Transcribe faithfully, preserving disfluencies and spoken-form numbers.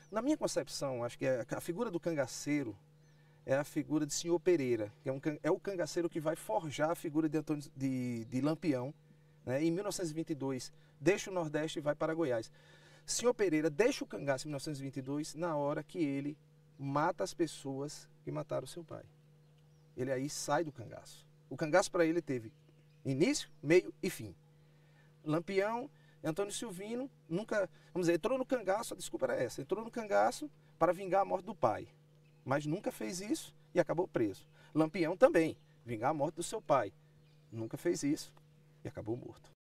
Na minha concepção, acho que é a figura do cangaceiro é a figura de senhor Pereira, que é, um, é o cangaceiro que vai forjar a figura de, Antônio, de, de Lampião, né? Em mil novecentos e vinte e dois, deixa o Nordeste e vai para Goiás. senhor Pereira deixa o cangaço em mil novecentos e vinte e dois, na hora que ele mata as pessoas que mataram seu pai. Ele aí sai do cangaço. O cangaço para ele teve início, meio e fim. Lampião, Antônio Silvino, nunca, vamos dizer, entrou no cangaço, a desculpa era essa, entrou no cangaço para vingar a morte do pai, mas nunca fez isso e acabou preso. Lampião também, vingar a morte do seu pai, nunca fez isso e acabou morto.